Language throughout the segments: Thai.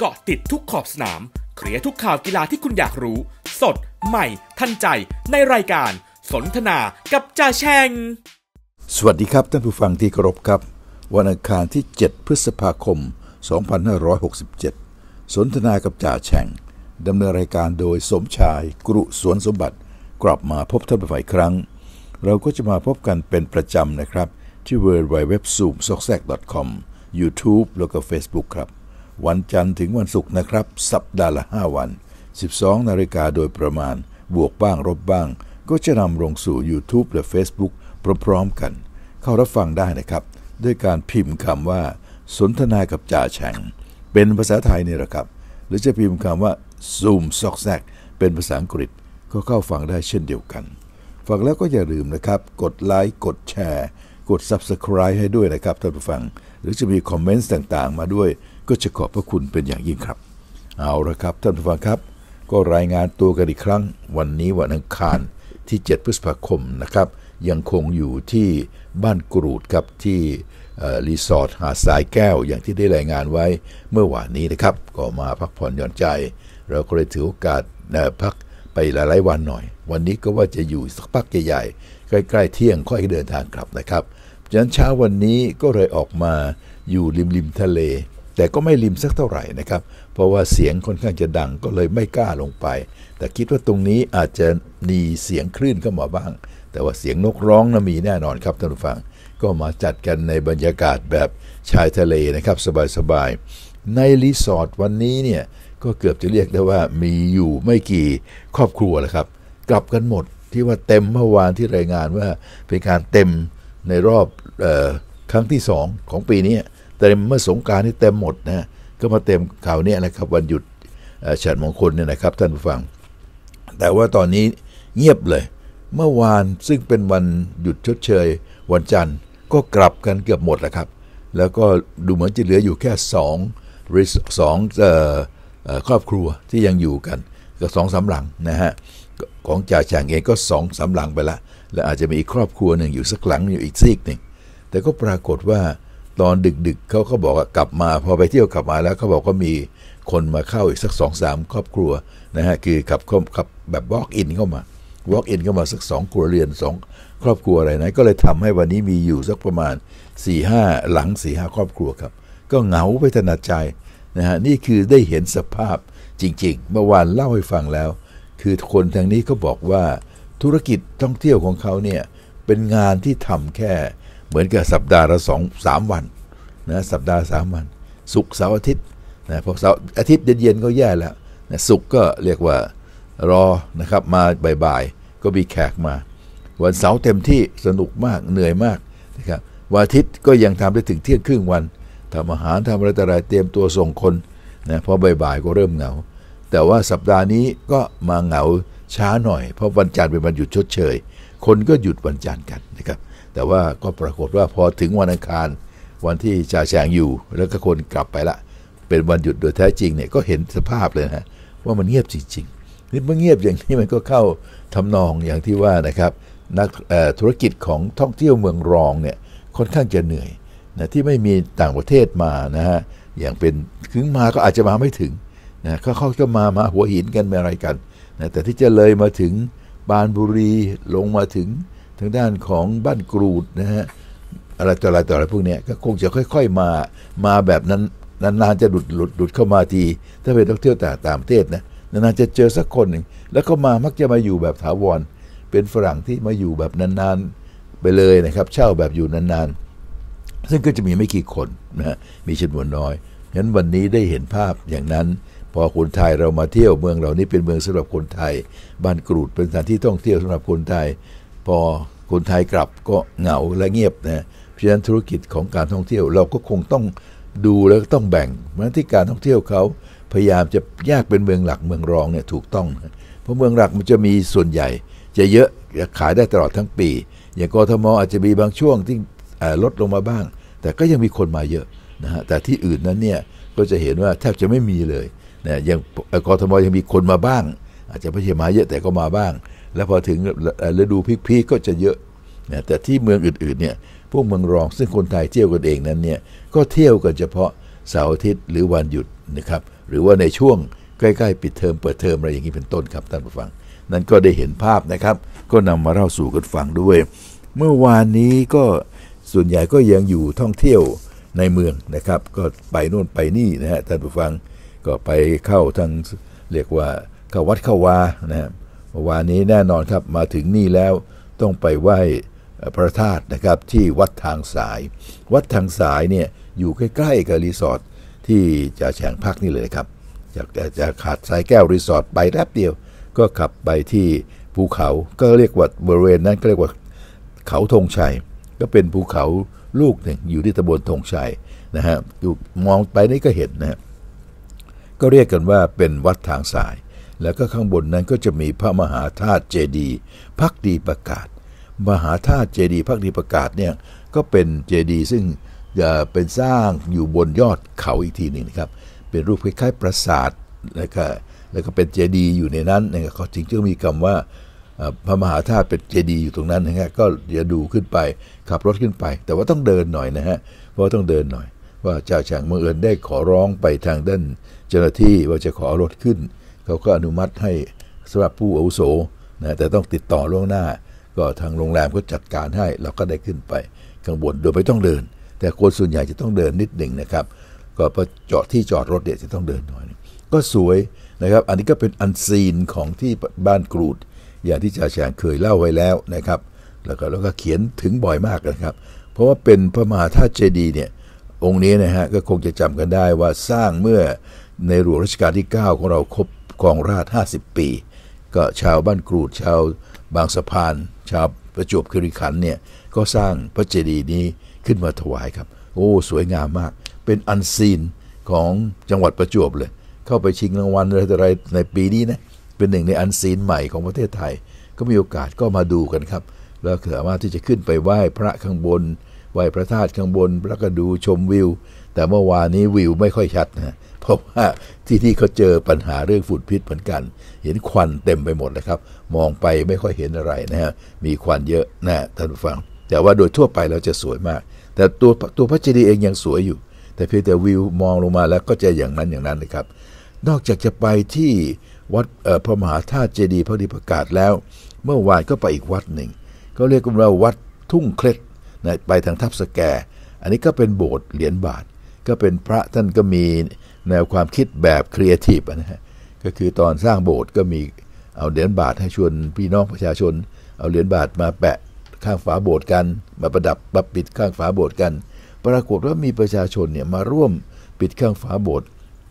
เกาะติดทุกขอบสนามเคลียร์ทุกข่าวกีฬาที่คุณอยากรู้สดใหม่ทันใจในรายการสนทนากับจ่าแช่งสวัสดีครับท่านผู้ฟังที่เคารพครับวันอังคารที่7พฤษภาคม2567สนทนากับจ่าแช่งดำเนินรายการโดยสมชายกรุสวนสมบัติกลับมาพบท่านผู้ฟังอีกครั้งเราก็จะมาพบกันเป็นประจำนะครับที่ www.zoomsoksak.com YouTube แล้วก็ Facebook ครับวันจันทร์ถึงวันศุกร์นะครับสัปดาห์ละ5วัน 12 นาฬิกาโดยประมาณบวกบ้างลบบ้างก็จะนำลงสู่ YouTube และ Facebook พร้อมๆกันเข้ารับฟังได้นะครับด้วยการพิมพ์คำว่าสนทนากับจ่าแช่งเป็นภาษาไทยนี่แหละครับหรือจะพิมพ์คำว่า Zoom Soksak เป็นภาษาอังกฤษก็เข้าฟังได้เช่นเดียวกันฟังแล้วก็อย่าลืมนะครับกดไลค์กดแชร์กด Subscribe ให้ด้วยนะครับท่านผู้ฟังหรือจะมีคอมเมนต์ต่างๆมาด้วยก็จะขอบพระคุณเป็นอย่างยิ่งครับเอาละครับท่านผู้ฟังครับก็รายงานตัวกันอีกครั้งวันนี้วันอังคารที่7พฤษภาคมนะครับยังคงอยู่ที่บ้านกรูดครับที่รีสอร์ทหาดทรายแก้วอย่างที่ได้รายงานไว้เมื่อวานนี้นะครับก็มาพักผ่อนหย่อนใจเราก็เลยถือโอกาสพักไปหลายๆวันหน่อยวันนี้ก็ว่าจะอยู่สักพักใหญ่ๆใกล้ๆเที่ยงค่อยเดินทางกลับนะครับฉะนั้นเช้าวันนี้ก็เลยออกมาอยู่ริมทะเลแต่ก็ไม่ริมสักเท่าไหร่นะครับเพราะว่าเสียงค่อนข้างจะดังก็เลยไม่กล้าลงไปแต่คิดว่าตรงนี้อาจจะมีเสียงคลื่นเข้ามาบ้างแต่ว่าเสียงนกร้องนะมีแน่นอนครับท่านผู้ฟังก็มาจัดกันในบรรยากาศแบบชายทะเลนะครับสบายๆในรีสอร์ทวันนี้เนี่ยก็เกือบจะเรียกได้ว่ามีอยู่ไม่กี่ครอบครัวแล้วครับกลับกันหมดที่ว่าเต็มเมื่อวานที่รายงานว่าเป็นการเต็มในรอบครั้งที่2ของปีนี้แต่เมื่อสงกรานต์นี่เต็มหมดนะก็มาเต็มข่าวนี้นะครับวันหยุดฉัตรมงคลเนี่ยนะครับท่านผู้ฟังแต่ว่าตอนนี้เงียบเลยเมื่อวานซึ่งเป็นวันหยุดชดเชยวันจันทร์ก็กลับกันเกือบหมดแล้วครับแล้วก็ดูเหมือนจะเหลืออยู่แค่2ครอบครัวที่ยังอยู่กันก็2-3 หลังนะฮะของจ่าแช่งเองก็2-3 หลังไปละและอาจจะมีอีกครอบครัวหนึ่งอยู่สักหลังอยู่อีกซีกหนึ่งแต่ก็ปรากฏว่าตอนดึกๆเขาก็บอกว่ากลับมาพอไปเที่ยวกลับมาแล้วเขาบอกว่ามีคนมาเข้าอีกสัก 2-3 ครอบครัวนะฮะคือขับแบบ walk in เข้ามาสัก2 ครัวเรือน2 ครอบครัวอะไรนะก็เลยทำให้วันนี้มีอยู่สักประมาณ 4-5 หลัง 4-5 ครอบครัวครับก็เหงาไปถนัดใจนะฮะนี่คือได้เห็นสภาพจริงๆเมื่อวานเล่าให้ฟังแล้วคือคนทางนี้เขาบอกว่าธุรกิจท่องเที่ยวของเขาเนี่ยเป็นงานที่ทำแค่เหมือนกับสัปดาห์ละ2-3 วันนะสัปดาห์3 วันศุกร์เสาร์อาทิตย์นะพอเสาร์อาทิตย์เย็นๆก็แย่แล้วนะศุกร์ก็เรียกว่ารอนะครับมาบ่ายๆก็มีแขกมาวันเสาร์เต็มที่สนุกมากเหนื่อยมากนะครับวันอาทิตย์ก็ยังทำได้ถึงเที่ยงครึ่งวันทำอาหารทำอะไรต่ออะไรเตรียมตัวส่งคนนะพอบ่ายๆก็เริ่มเหงาแต่ว่าสัปดาห์นี้ก็มาเหงาช้าหน่อยเพราะวันจันทร์เป็นวันหยุดชดเชยคนก็หยุดวันจันทร์กันนะครับแต่ว่าก็ปรากฏว่าพอถึงวันอังคารวันที่จ่าแช่งอยู่แล้วก็คนกลับไปละเป็นวันหยุดโดยแท้จริงเนี่ยก็เห็นสภาพเลยนะว่ามันเงียบจริงๆนี่เมื่อเงียบอย่างนี้มันก็เข้าทำนองอย่างที่ว่านะครับนักธุรกิจของท่องเที่ยวเมืองรองเนี่ยค่อนข้างจะเหนื่อยนะที่ไม่มีต่างประเทศมานะฮะอย่างเป็นถึงมาก็อาจจะมาไม่ถึงนะเขาจะมาหัวหินกันมาอะไรกันนะแต่ที่จะเลยมาถึงปรานบุรีลงมาถึงทางด้านของบ้านกรูดนะฮะอะไรต่ออะไรพวกนี้ก็คงจะค่อยๆมาแบบนั้นนานๆจะหลุดเข้ามาทีถ้าเป็นนักเที่ยวต่างประเทศนะนานๆจะเจอสักคนหนึ่งแล้วก็มักจะมาอยู่แบบถาวรเป็นฝรั่งที่มาอยู่แบบนานๆไปเลยนะครับเช่าแบบอยู่นานๆซึ่งก็จะมีไม่กี่คนนะฮะมีจำนวนน้อยงั้นวันนี้ได้เห็นภาพอย่างนั้นพอคนไทยเรามาเที่ยวเมืองเหล่านี้เป็นเมืองสำหรับคนไทยบ้านกรูดเป็นสถานที่ท่องเที่ยวสำหรับคนไทยพอคนไทยกลับก็เหงาและเงียบนะเพราะฉะนั้นธุรกิจของการท่องเที่ยวเราก็คงต้องดูแล้วก็ต้องแบ่งเพราะที่การท่องเที่ยวเขาพยายามจะแยกเป็นเมืองหลักเมืองรองเนี่ยถูกต้องเพราะเมืองหลักมันจะมีส่วนใหญ่จะเยอะขายได้ตลอดทั้งปีอย่างกทมอาจจะมีบางช่วงที่ลดลงมาบ้างแต่ก็ยังมีคนมาเยอะนะฮะแต่ที่อื่นนั้นเนี่ยก็จะเห็นว่าแทบจะไม่มีเลยนะอย่างกทมยังมีคนมาบ้างอาจจะไม่ใช่มาเยอะแต่ก็มาบ้างแล้วพอถึงฤดูพีคก็จะเยอะนะแต่ที่เมืองอื่นๆเนี่ยพวกเมืองรองซึ่งคนไทยเที่ยวกันเองนั้นเนี่ยก็เที่ยวกันเฉพาะเสาร์อาทิตย์หรือวันหยุดนะครับหรือว่าในช่วงใกล้ๆปิดเทอมเปิดเทอมอะไรอย่างนี้เป็นต้นครับท่านผู้ฟังนั้นก็ได้เห็นภาพนะครับก็นำมาเล่าสู่กันฟังด้วยเมื่อวานนี้ก็ส่วนใหญ่ก็ยังอยู่ท่องเที่ยวในเมืองนะครับก็ไปโน่นไปนี่นะฮะท่านผู้ฟังก็ไปเข้าทางเรียกว่าเข้าวัดเข้าวานะเมื่อวานนี้แน่นอนครับมาถึงนี่แล้วต้องไปไหว้พระธาตุนะครับที่วัดทางสายวัดทางสายเนี่ยอยู่ใกล้ๆกับรีสอร์ทที่จ่าแฉงพักนี่เลยครับจากขาดสายแก้วรีสอร์ทไปแป๊บเดียวก็ขับไปที่ภูเขาก็เรียกว่าบริเวณนั้นก็เรียกว่าเขาธงชัยก็เป็นภูเขาลูกหนึ่งอยู่ที่ตำบลธงชัยนะฮะมองไปนี่ก็เห็นนะฮะก็เรียกกันว่าเป็นวัดทางสายแล้วก็ข้างบนนั้นก็จะมีพระมหาธาตุเจดีย์ภักดีประกาศมหาธาตุเจดีย์ภักดีประกาศเนี่ยก็เป็นเจดีย์ซึ่งเป็นสร้างอยู่บนยอดเขาอีกทีหนึ่งนะครับเป็นรูปคล้ายๆปราสาทแล้วก็เป็นเจดีย์อยู่ในนั้นนะครับเขาจึงมีคำว่าพระมหาธาตุเป็นเจดีย์อยู่ตรงนั้นนะฮะก็จะดูขึ้นไปขับรถขึ้นไปแต่ว่าต้องเดินหน่อยนะฮะเพราะต้องเดินหน่อยว่าจ่าแฉงบังเอิญได้ขอร้องไปทางด้านเจ้าหน้าที่ว่าจะขอรถขึ้นเขาก็อนุมัติให้สำหรับผู้อาวุโสนะแต่ต้องติดต่อล่วงหน้าก็ทางโรงแรมก็จัดการให้เราก็ได้ขึ้นไปข้างบนโดยไม่ต้องเดินแต่คนส่วนใหญ่จะต้องเดินนิดหนึ่งนะครับก็พอเจาะที่จอดรถเดี๋ยวจะต้องเดินหน่อยก็สวยนะครับอันนี้ก็เป็นอันซีนของที่บ้านกรูดอย่างที่จ่าแฉงเคยเล่าไว้แล้วนะครับแล้วก็เขียนถึงบ่อยมากนะครับเพราะว่าเป็นพระมหาธาตุเจดีย์เนี่ยองค์นี้นะฮะก็คงจะจำกันได้ว่าสร้างเมื่อในหลวงรัชกาลที่9ของเราครบครองราชย์50 ปีก็ชาวบ้านกรูดชาวบางสะพานชาวประจวบคีรีขันธ์เนี่ยก็สร้างพระเจดีย์นี้ขึ้นมาถวายครับโอ้สวยงามมากเป็นอันซีนของจังหวัดประจวบเลยเข้าไปชิงรางวัลอะไรในปีนี้นะเป็นหนึ่งในอันซีนใหม่ของประเทศไทยก็มีโอกาสก็มาดูกันครับแล้วสามารถที่จะขึ้นไปไหว้พระข้างบนไหว้พระธาตุข้างบนแล้วก็ดูชมวิวแต่เมื่อวานนี้วิวไม่ค่อยชัดนะเพราะว่าที่นี่เขาเจอปัญหาเรื่องฝุ่นพิษเหมือนกันเห็นควันเต็มไปหมดเลยครับมองไปไม่ค่อยเห็นอะไรนะฮะมีควันเยอะนะท่านผู้ฟังแต่ว่าโดยทั่วไปแล้วจะสวยมากแต่ตัวพระเจดีย์เองยังสวยอยู่แต่เพียงแต่วิวมองลงมาแล้วก็จะอย่างนั้นนะครับนอกจากจะไปที่วัดพระมหาธาตุเจดีย์ภักดีประกาศแล้วเมื่อวานก็ไปอีกวัดหนึ่งก็เรียกว่าวัดทุ่งเคล็ดนะไปทางทับสแกอันนี้ก็เป็นโบสถ์เหรียญบาทก็เป็นพระท่านก็มีแนวความคิดแบบครีเอทีฟนะฮะก็คือตอนสร้างโบสถ์ก็มีเอาเหรียญบาทให้ชวนพี่น้องประชาชนเอาเหรียญบาทมาแปะข้างฝาโบสถ์กันมาประดับปิดข้างฝาโบสถ์กันปรากฏว่ามีประชาชนเนี่ยมาร่วมปิดข้างฝาโบสถ์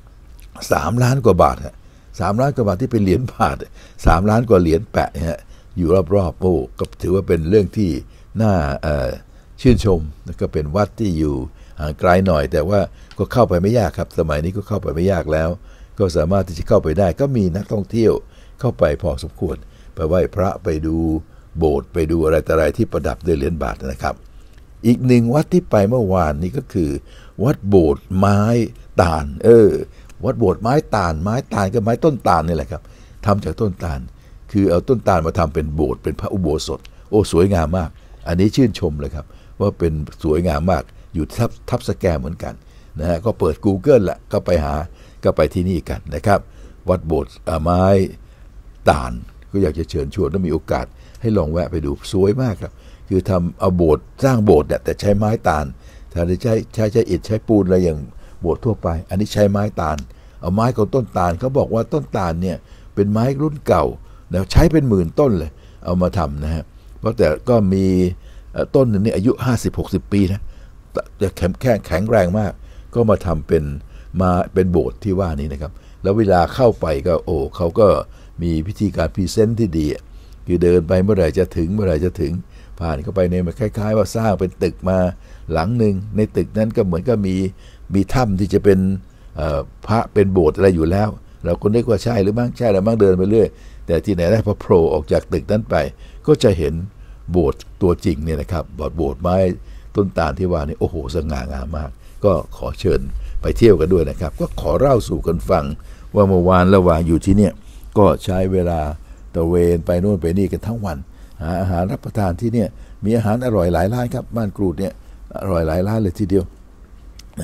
3 ล้านกว่าบาทฮะ3 ล้านกว่าบาทที่เป็นเหรียญบาท3 ล้านกว่าเหรียญแปะฮะอยู่รอบๆโอ้ก็ถือว่าเป็นเรื่องที่น่าชื่นชมก็เป็นวัดที่อยู่ห่างไกลหน่อยแต่ว่าก็เข้าไปไม่ยากครับสมัยนี้ก็เข้าไปไม่ยากแล้วก็สามารถที่จะเข้าไปได้ก็มีนักท่องเที่ยวเข้าไปพอสมควรไปไหว้พระไปดูโบสถ์ไปดูอะไรต่ออะไรที่ประดับด้วยเหรียญบาทนะครับอีกหนึ่งวัดที่ไปเมื่อวานนี้ก็คือวัดโบสถ์ไม้ตาลวัดโบสถ์ไม้ตาลก็ไม้ต้นตาลนี่แหละครับทำจากต้นตาลคือเอาต้นตาลมาทำเป็นโบสถ์เป็นพระอุโบสถโอ้สวยงามมากอันนี้ชื่นชมเลยครับว่าเป็นสวยงามมากอยู่ทับสแกเหมือนกันนะฮะก็เปิด Google ละก็ไปที่นี่กันนะครับวัดโบสถ์ไม้ตาลก็อยากจะเชิญชวนถ้ามีโอกาสให้ลองแวะไปดูสวยมากครับคือทำเอาโบสถ์สร้างโบสถ์เนี่ยแต่ใช้ไม้ตาลถ้าใช้อิฐใช้ปูนอะไรอย่างโบสถ์ทั่วไปอันนี้ใช้ไม้ตาลเอาไม้ของต้นตาลเขาบอกว่าต้นตาลเนี่ยเป็นไม้รุ่นเก่าแล้วใช้เป็นหมื่นต้นเลยเอามาทำนะฮะเพราะแต่ก็มีต้นหนึ่งนี่อายุ 50-60 ปีนะจะแข็งแรงมากก็มาทำเป็นโบสถ์ที่ว่านี้นะครับแล้วเวลาเข้าไปก็เขาก็มีพิธีการพรีเซนต์ที่ดีคือเดินไปเมื่อไหร่จะถึงผ่านเข้าไปเนี่ยมันคล้ายๆว่าสร้างเป็นตึกมาหลังหนึ่งในตึกนั้นก็เหมือนกับมีถ้ำที่จะเป็นพระเป็นโบสถ์อะไรอยู่แล้วเราก็นึกว่าใช่หรือมั้งใช่แล้วมั้งเดินไปเรื่อยแต่ที่ไหนได้พอโผล่ออกจากตึกนั้นไปก็จะเห็นโบสถ์ตัวจริงเนี่ยนะครับโบสถ์ไม้ต้นตาลที่ว่านี่โอ้โหสง่างามมากก็ขอเชิญไปเที่ยวกันด้วยนะครับก็ขอเล่าสู่กันฟังว่าเมื่อวานระหว่างอยู่ที่เนี่ยก็ใช้เวลาตระเวนไปโน่นไปนี่กันทั้งวันหาอาหารรับประทานที่เนี่ยมีอาหารอร่อยหลายร้านครับบ้านกรูดเนี่ยอร่อยหลายร้านเลยทีเดียว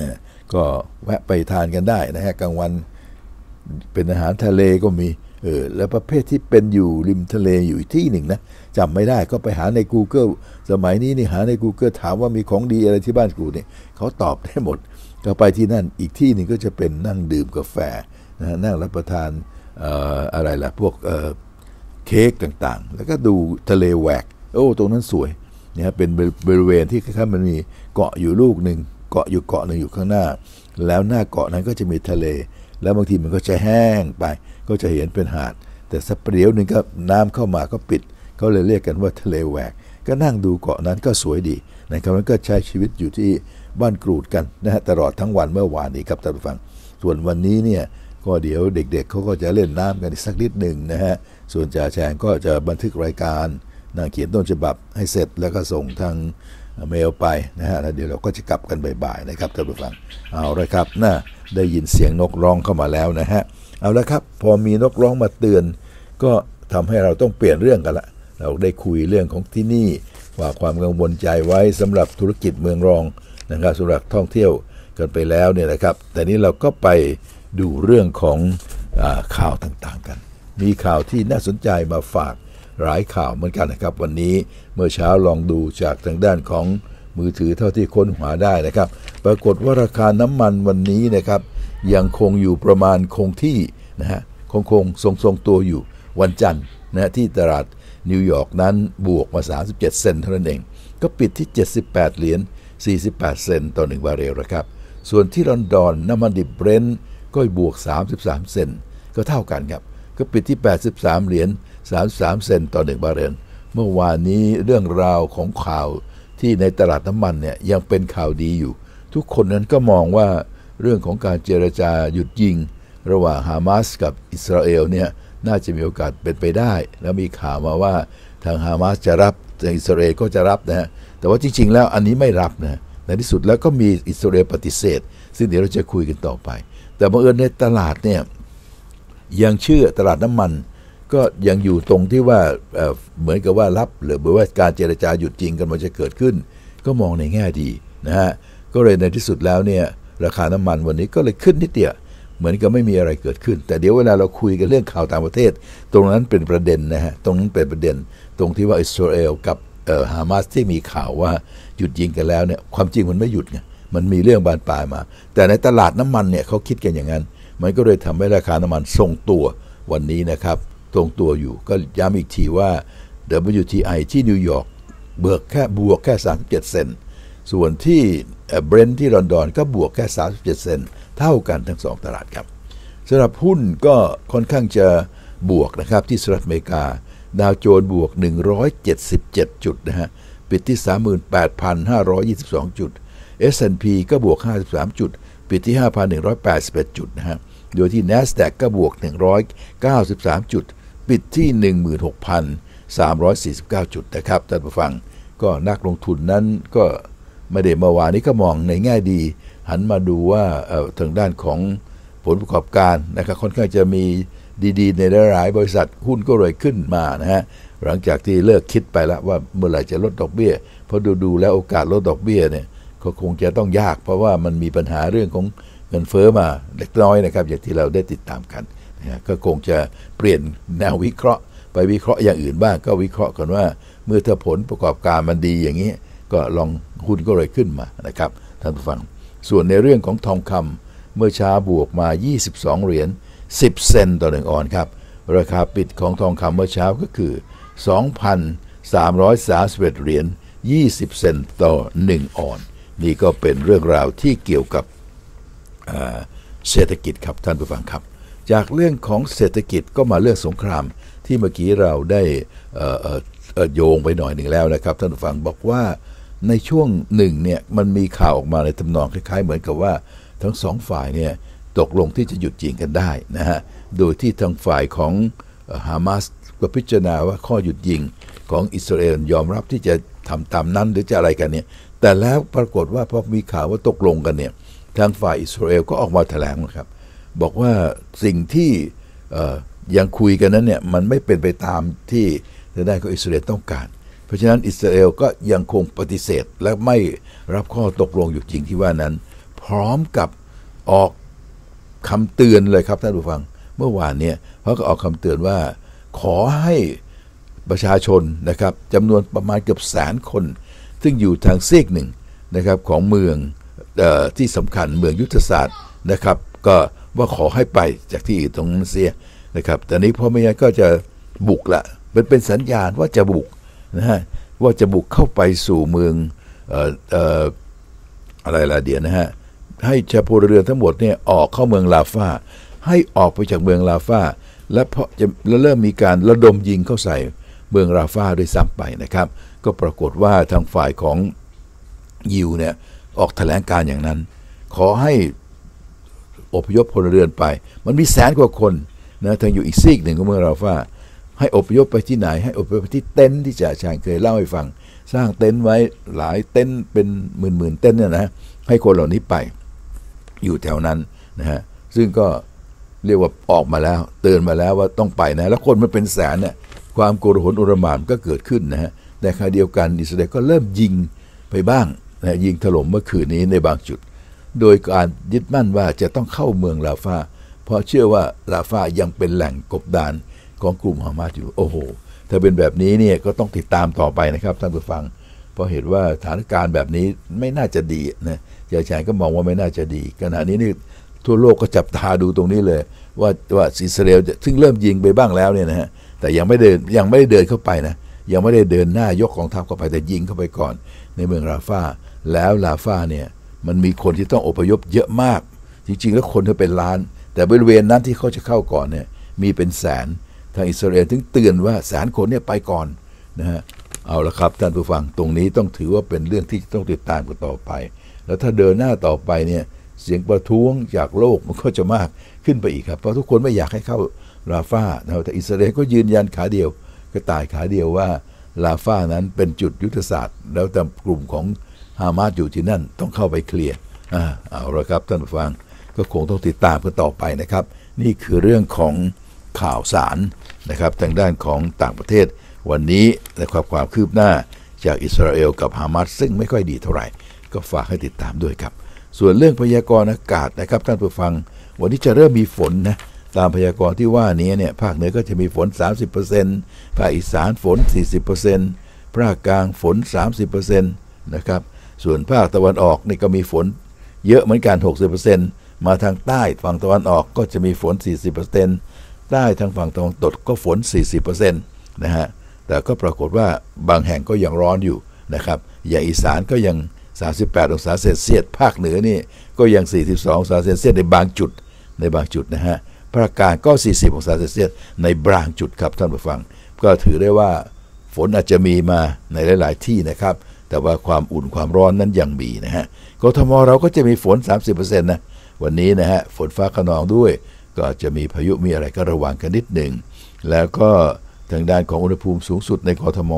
ก็แวะไปทานกันได้นะฮะกลางวันเป็นอาหารทะเลก็มีแล้วประเภทที่เป็นอยู่ริมทะเลอยู่ที่หนึ่งนะจำไม่ได้ก็ไปหาใน Google สมัยนี้นี่หาใน Google ถามว่ามีของดีอะไรที่บ้านกูเนี่ยเขาตอบได้หมดก็ไปที่นั่นอีกที่หนึ่งก็จะเป็นนั่งดื่มกาแฟนะนั่งรับประทานอะไรล่ะพวกเค้กต่างๆแล้วก็ดูทะเลแหวกตรงนั้นสวยเนี่ยเป็นบริเวณที่คล้ายๆมันมีเกาะอยู่ลูกหนึ่งเกาะหนึ่งอยู่ข้างหน้าแล้วหน้าเกาะนั้นก็จะมีทะเลแล้วบางทีมันก็จะแห้งไปก็จะเห็นเป็นหาดแต่สักประเดี๋ยวนึงก็น้ำเข้ามาก็ปิดเขาเลยเรียกกันว่าทะเลแหวกก็นั่งดูเกาะนั้นก็สวยดีนะครับแล้วก็ใช้ชีวิตอยู่ที่บ้านกรูดกันนะฮะตลอดทั้งวันเมื่อวานนี้ครับท่านผู้ฟังส่วนวันนี้เนี่ยก็เดี๋ยวเด็กๆเขาก็จะเล่นน้ำกันอีกสักนิดหนึ่งนะฮะส่วนจ่าแฉงก็จะบันทึกรายการเขียนต้นฉบับให้เสร็จแล้วก็ส่งทางเมลไปนะฮะแล้วเดี๋ยวเราก็จะกลับกันบ่ายๆนะครับท่านผู้ฟังเอาละครับได้ยินเสียงนกร้องเข้ามาแล้วนะฮะเอาละครับพอมีนกร้องมาเตือนก็ทำให้เราต้องเปลี่ยนเรื่องกันละเราได้คุยเรื่องของที่นี่ว่าความกังวลใจไว้สำหรับธุรกิจเมืองรองนะครับสำหรับท่องเที่ยวกันไปแล้วเนี่ยนะครับแต่นี้เราก็ไปดูเรื่องของข่าวต่างๆกันมีข่าวที่น่าสนใจมาฝากหลายข่าวเหมือนกันนะครับวันนี้เมื่อเช้าลองดูจากทางด้านของมือถือเท่าที่ค้นหาได้นะครับปรากฏว่าราคาน้ำมันวันนี้นะครับยังคงอยู่ประมาณคงที่นะฮะคงทรงตัวอยู่วันจันทร์นะที่ตลาดนิวยอร์กนั้นบวกมา37เซนต์เท่านั้นเองก็ปิดที่78เหรียญ48เซนต์ต่อ1บาร์เรลนะครับส่วนที่ลอนดอนน้ำมันดิบเบรนท์ก็บวก33เซนต์ก็เท่ากันครับก็ปิดที่83เหรียญ33เซนต์ต่อ1บาร์เรลเมื่อวานนี้เรื่องราวของข่าวที่ในตลาดน้ำมันเนี่ยยังเป็นข่าวดีอยู่ทุกคนนั้นก็มองว่าเรื่องของการเจรจาหยุดยิงระหว่างฮามาสกับอิสราเอลเนี่ยน่าจะมีโอกาสเป็นไปได้แล้วมีข่าวมาว่าทางฮามาสจะรับทางอิสราเอลก็จะรับนะฮะแต่ว่าจริงๆแล้วอันนี้ไม่รับนะในที่สุดแล้วก็มีอิสราเอลปฏิเสธซึ่งเดี๋ยวเราจะคุยกันต่อไปแต่บังเอิญในตลาดเนี่ยยังเชื่อตลาดน้ำมันก็ยังอยู่ตรงที่ว่าเหมือนกับว่ารับหรือว่าการเจรจาหยุดจริงกันมันจะเกิดขึ้นก็มองในแง่ดีนะฮะก็เลยในที่สุดแล้วเนี่ยราคาน้ำมันวันนี้ก็เลยขึ้นนิดเดียวเหมือนกับไม่มีอะไรเกิดขึ้นแต่เดี๋ยวเวลาเราคุยกันเรื่องข่าวต่างประเทศตรงนั้นเป็นประเด็นนะฮะตรงนั้นเป็นประเด็นตรงที่ว่าอิสราเอลกับฮามาสที่มีข่าวว่าหยุดยิงกันแล้วเนี่ยความจริงมันไม่หยุดไงมันมีเรื่องบานปลายมาแต่ในตลาดน้ำมันเนี่ยเขาคิดกันอย่างนั้นมันก็เลยทำให้ราคาน้ำมันทรงตัววันนี้นะครับตรงตัวอยู่ก็ย้ำอีกทีว่า WTI ที่นิวยอร์กบวกแค่37เซนต์ส่วนที่เบรนท์ที่ลอนดอนก็บวกแค่37เซนต์เท่ากันทั้ง2ตลาดครับสำหรับหุ้นก็ค่อนข้างจะบวกนะครับที่สหรัฐอเมริกาดาวโจนส์บวก177จุดนะฮะปิดที่ 38,522 จุด S&P ก็บวก53จุดปิดที่ 5,181 จุดนะฮะโดยที่ NASDAQ ก็บวก193จุดปิดที่ 16,349 จุดนะครับท่านผู้ฟังก็นักลงทุนนั้นก็ไม่ได้เมื่อวานนี้ก็มองในแง่ดีหันมาดูว่าทางด้านของผลประกอบการนะครับค่อนข้างจะมีดีๆในหลายบริษัทหุ้นก็เลยขึ้นมานะฮะหลังจากที่เลิกคิดไปแล้วว่าเมื่อไหร่จะลดดอกเบี้ยเพราะดูแล้วโอกาสลดดอกเบี้ยเนี่ยก็คงจะต้องยากเพราะว่ามันมีปัญหาเรื่องของเงินเฟ้อมาเล็กน้อยนะครับอย่างที่เราได้ติดตามกันนะก็คงจะเปลี่ยนแนววิเคราะห์ไปวิเคราะห์อย่างอื่นบ้างก็วิเคราะห์กันว่าเมื่อถ้าผลประกอบการมันดีอย่างนี้ก็ลองหุ้นก็เลยขึ้นมานะครับท่านผู้ฟังส่วนในเรื่องของทองคำเมื่อเช้าบวกมา22เหรียญ10เซนต์ต่อ1ออนซ์ครับราคาปิดของทองคำเมื่อเช้าก็คือ 2,331 เหรียญ20เซนต์ต่อ1ออนซ์นี่ก็เป็นเรื่องราวที่เกี่ยวกับเศรษฐกิจครับท่านผู้ฟังครับจากเรื่องของเศรษฐกิจก็มาเรื่องสงครามที่เมื่อกี้เราได้โยงไปหน่อยหนึ่งแล้วนะครับท่านผู้ฟังบอกว่าในช่วงหนึ่งเนี่ยมันมีข่าวออกมาในทำนองคล้ายๆเหมือนกับว่าทั้งสองฝ่ายเนี่ยตกลงที่จะหยุดยิงกันได้นะฮะโดยที่ทางฝ่ายของฮามาสก็พิจารณาว่าข้อหยุดยิงของอิสราเอลยอมรับที่จะทำตามนั้นหรือจะอะไรกันเนี่ยแต่แล้วปรากฏว่าพอมีข่าวว่าตกลงกันเนี่ยทางฝ่ายอิสราเอลก็ออกมาแถลงนะครับบอกว่าสิ่งที่ยังคุยกันนั้นเนี่ยมันไม่เป็นไปตามที่ทางด้านของอิสราเอลต้องการเพราะฉะนั้นอิสราเอลก็ยังคงปฏิเสธและไม่รับข้อตกลงหยุดยิงที่ว่านั้นเพพร้อมกับออกคำเตือนเลยครับท่านผู้ฟังเมื่อวานเนี่ยเขาก็ออกคำเตือนว่าขอให้ประชาชนนะครับจำนวนประมาณเกือบ100,000 คนซึ่งอยู่ทางซีกหนึ่งนะครับของเมืองที่สำคัญเมืองยุทธศาสตร์นะครับก็ว่าขอให้ไปจากที่ตรงนั้นเสียนะครับแต่นี้พอไม่งั้นก็จะบุกละมันเป็นสัญญาณว่าจะบุกนะฮะว่าจะบุกเข้าไปสู่เมืองอะไรล่ะเดี๋ยวนะฮะให้ชาวพลเรือนทั้งหมดเนี่ยออกเข้าเมืองลาฟาให้ออกไปจากเมืองลาฟาและเพราะจะเริ่มมีการระดมยิงเข้าใส่เมืองลาฟาด้วยซ้ำไปนะครับก็ปรากฏว่าทางฝ่ายของยิวเนี่ยออกแถลงการอย่างนั้นขอให้อพยพพลเรือนไปมันมี100,000 กว่าคนนะทางอยู่อีกซีกหนึ่งของเมืองลาฟาให้อพยพไปที่ไหนให้อพยพไปที่เต็นท์ที่จ่าชาญเคยเล่าให้ฟังสร้างเต็นท์ไว้หลายเต็นท์เป็นหมื่นเต็นท์เนี่ยนะให้คนเหล่านี้ไปอยู่แถวนั้นนะฮะซึ่งก็เรียกว่าออกมาแล้วเตือนมาแล้วว่าต้องไปนะแล้วคนมันเป็นแสนเนี่ยความโกลาหลโอลหม่านก็เกิดขึ้นนะฮะแต่ขณะเดียวกันอิสราเอลก็เริ่มยิงไปบ้างนะยิงถล่มเมื่อคืนนี้ในบางจุดโดยการยึดมั่นว่าจะต้องเข้าเมืองลาฟาเพราะเชื่อว่าลาฟายังเป็นแหล่งกบดานของกลุ่มฮามาสอยู่โอ้โหถ้าเป็นแบบนี้เนี่ยก็ต้องติดตามต่อไปนะครับท่านผู้ฟังเพราะเห็นว่าสถานการณ์แบบนี้ไม่น่าจะดีนะจ่าชาญก็มองว่าไม่น่าจะดีขณะนี้นี่ทั่วโลกก็จับตาดูตรงนี้เลยว่าอิสราเอลซึ่งเริ่มยิงไปบ้างแล้วเนี่ยนะฮะแต่ยังไม่ได้เดินเข้าไปนะยังไม่ได้เดินหน้ายกกองทัพเข้าไปแต่ยิงเข้าไปก่อนในเมืองลาฟาแล้วลาฟาเนี่ยมันมีคนที่ต้องอพยพเยอะมากจริงๆแล้วคนเขาเป็นล้านแต่บริเวณนั้นที่เขาจะเข้าก่อนเนี่ยมีเป็นแสนทางอิสราเอลถึงเตือนว่า100,000 คนเนี่ยไปก่อนนะฮะเอาละครับท่านผู้ฟังตรงนี้ต้องถือว่าเป็นเรื่องที่ต้องติดตามกันต่อไปแล้วถ้าเดินหน้าต่อไปเนี่ยเสียงประท้วงจากโลกมันก็จะมากขึ้นไปอีกครับเพราะทุกคนไม่อยากให้เข้าลาฟาแต่อิสราเอลก็ยืนยันขาเดียวก็ตายขาเดียวว่าลาฟานั้นเป็นจุดยุทธศาสตร์แล้วแต่กลุ่มของฮามาสอยู่ที่นั่นต้องเข้าไปเคลียร์เอาละครับท่านผู้ฟังก็คงต้องติดตามกันต่อไปนะครับนี่คือเรื่องของข่าวสารนะครับทางด้านของต่างประเทศวันนี้นะครับความคืบหน้าจากอิสราเอลกับฮามาสซึ่งไม่ค่อยดีเท่าไหร่ก็ฝากให้ติดตามด้วยครับส่วนเรื่องพยากรณ์อากาศนะครับท่านผู้ฟังวันนี้จะเริ่มมีฝนนะตามพยากรณ์ที่ว่านี้เนี่ยภาคเหนือก็จะมีฝน 30% ภาคอีสานฝน 40% ภาคกลางฝน 30% นะครับส่วนภาคตะวันออกนี่ก็มีฝนเยอะเหมือนกัน 60% มาทางใต้ฝั่งตะวันออกก็จะมีฝน 40% ใต้ทางฝั่งตะวันตกก็ฝน 40% นะฮะแต่ก็ปรากฏว่าบางแห่งก็ยังร้อนอยู่นะครับอย่างอีสานก็ยัง38 องศาเซลเซียสภาคเหนือนี่ก็ยัง42 องศาเซลเซียสในบางจุดนะฮะภาคกลางก็40 องศาเซลเซียสในบางจุดครับท่านผู้ฟังก็ถือได้ว่าฝนอาจจะมีมาในหลายๆที่นะครับแต่ว่าความอุ่นความร้อนนั้นยังมีนะฮะกทมเราก็จะมีฝน 30% นะวันนี้นะฮะฝนฟ้าคะนองด้วยก็จะมีพายุมีอะไรก็ระวังกันนิดหนึ่งแล้วก็ทางด้านของอุณหภูมิสูงสุดในกทม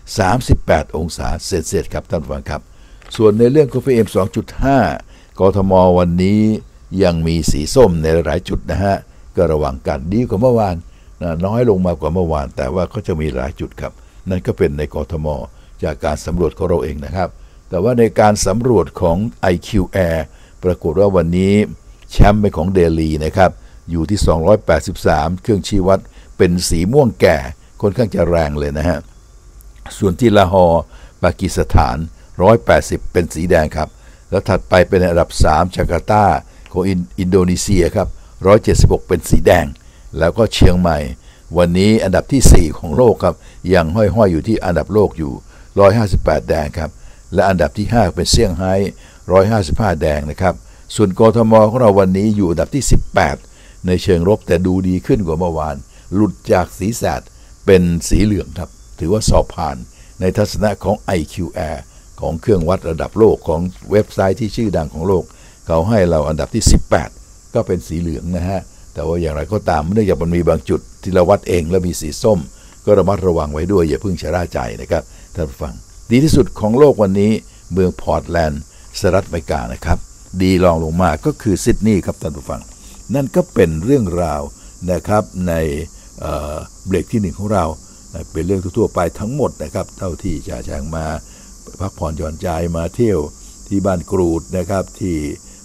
38 องศาเซลเซียสครับท่านผู้ฟังครับส่วนในเรื่องของ PM 2.5 กทมวันนี้ยังมีสีส้มในหลายจุดนะฮะก็ระวังกันดีกว่าเมื่อวานน้อยลงมากว่าเมื่อวานแต่ว่าก็จะมีหลายจุดครับนั่นก็เป็นในกทมจากการสำรวจของเราเองนะครับแต่ว่าในการสำรวจของ IQ Air ปรากฏว่าวันนี้แชมป์เป็นของเดลีนะครับอยู่ที่283เครื่องชี้วัดเป็นสีม่วงแก่ค่อนข้างจะแรงเลยนะฮะส่วนที่ลาฮอร์ปากีสถาน180เป็นสีแดงครับแล้วถัดไปเป็นอันดับ3จาการ์ตาของอินโดนีเซียครับ176เป็นสีแดงแล้วก็เชียงใหม่วันนี้อันดับที่4ของโลกครับยังห้อยๆอยู่ที่อันดับโลกอยู่158แดงครับและอันดับที่5เป็นเซี่ยงไฮ้155แดงนะครับส่วนกทมของเราวันนี้อยู่อันดับที่18ในเชิงลบแต่ดูดีขึ้นกว่าเมื่อวานหลุดจากสีแสดเป็นสีเหลืองครับถือว่าสอบผ่านในทัศนะของ IQ Air ของเครื่องวัดระดับโลกของเว็บไซต์ที่ชื่อดังของโลกเขาให้เราอันดับที่18ก็เป็นสีเหลืองนะฮะแต่ว่าอย่างไรก็ตามเนื่องจากมันมีบางจุดที่เราวัดเองแล้วมีสีส้มก็ระมัดระวังไว้ด้วยอย่าเพิ่งชะล่าใจนะครับท่านผู้ฟังดีที่สุดของโลกวันนี้เมืองพอร์ตแลนด์สหรัฐอเมริกานะครับดีรองลงมาก็คือซิดนีย์ครับท่านผู้ฟังนั่นก็เป็นเรื่องราวนะครับในเบรกที่1ของเราเป็นเรื่องทั่วไปทั้งหมดนะครับเท่าที่จ่าแจงมาพักผ่อนหย่อนใจมาเที่ยวที่บ้านกรูดนะครับที่